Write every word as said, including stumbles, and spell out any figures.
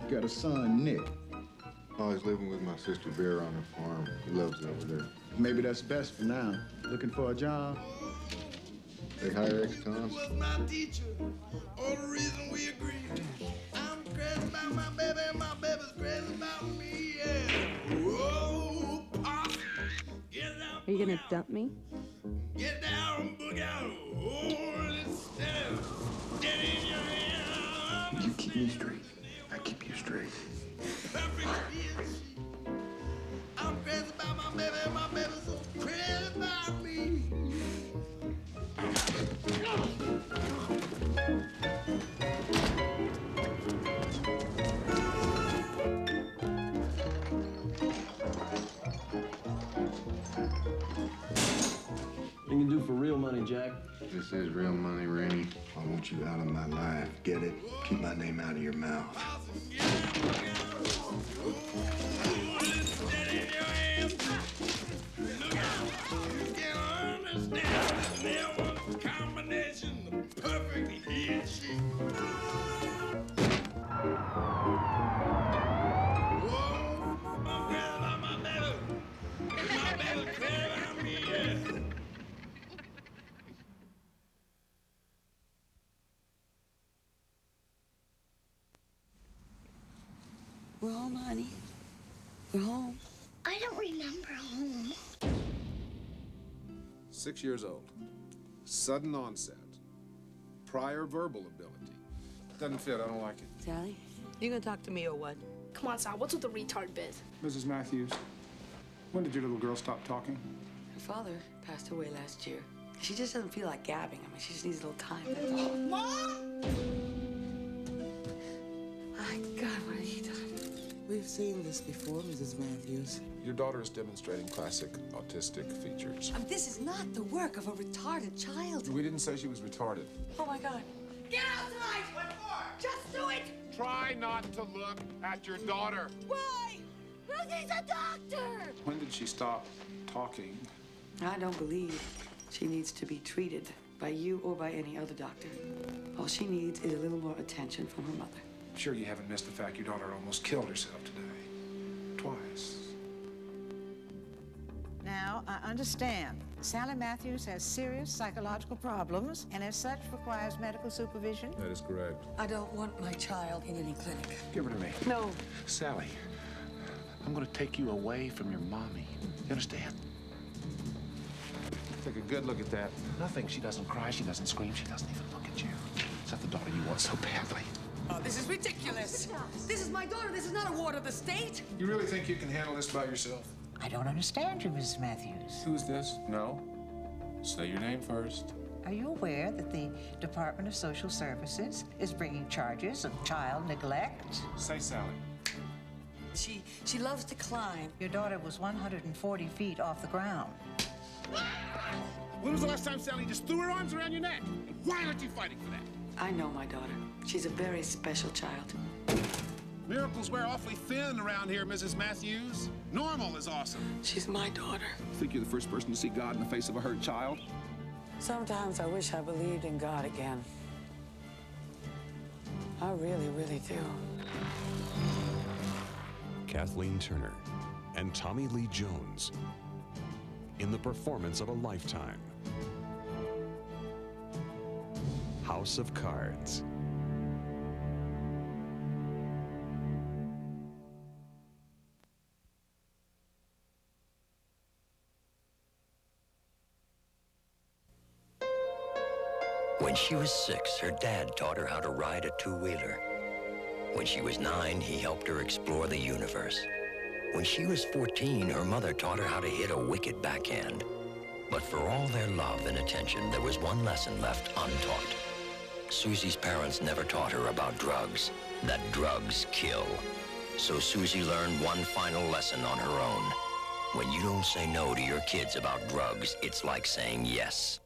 Got a son, Nick. Oh, he's living with my sister Vera on her farm. He loves it over there. Maybe that's best for now. Looking for a job? They hire ex-cons. Was my teacher, all the reason we agreed. I'm crazy about my baby, and my baby's crazy about me, yeah. Whoa, pop. Get down. Are you gonna dump me? Get down, boogie out. Hold it steady. Get in your hand. You keep me straight. I keep you straight. Perfect bitch. I'm crazy about my baby, and my baby's so crazy about me. You can do for real money, Jack. This is real money, Rainey. I want you out of my life. Get it? Keep my name out of your mouth. We're home, honey. We're home. I don't remember home. Six years old. Sudden onset. Prior verbal ability. Doesn't fit, I don't like it. Sally, you gonna talk to me or what? Come on, Sal, what's with the retard bit? Missus Matthews, when did your little girl stop talking? Her father passed away last year. She just doesn't feel like gabbing. I mean, she just needs a little time, that's all. Mom! My God, what have you done? We've seen this before, Missus Matthews. Your daughter is demonstrating classic autistic features. Um, this is not the work of a retarded child. We didn't say she was retarded. Oh, my God. Get out tonight! What for? Just do it! Try not to look at your daughter. Why? Because he's a doctor! When did she stop talking? I don't believe she needs to be treated by you or by any other doctor. All she needs is a little more attention from her mother. I'm sure you haven't missed the fact your daughter almost killed herself today. Twice. Now, I understand. Sally Matthews has serious psychological problems and as such requires medical supervision. That is correct. I don't want my child in any clinic. Give her to me. No. Sally, I'm gonna take you away from your mommy. You understand? Take a good look at that. Nothing. She doesn't cry, she doesn't scream, she doesn't even look at you. Is that the daughter you want so badly? Oh, this is ridiculous. This is my daughter. This is not a ward of the state. You really think you can handle this by yourself? I don't understand you, Missus Matthews. Who's this? No. Say your name first. Are you aware that the Department of Social Services is bringing charges of child neglect? Say Sally. She she loves to climb. Your daughter was one hundred forty feet off the ground. When was the last time Sally just threw her arms around your neck? Why aren't you fighting for that? I know my daughter. She's a very special child. Miracles wear awfully thin around here, Missus Matthews. Normal is awesome. She's my daughter. Think you're the first person to see God in the face of a hurt child? Sometimes I wish I believed in God again. I really, really do. Kathleen Turner and Tommy Lee Jones in the performance of a lifetime. House of Cards. When she was six, her dad taught her how to ride a two-wheeler. When she was nine, he helped her explore the universe. When she was fourteen, her mother taught her how to hit a wicked backhand. But for all their love and attention, there was one lesson left untaught. Susie's parents never taught her about drugs, that drugs kill. So Susie learned one final lesson on her own. When you don't say no to your kids about drugs, it's like saying yes.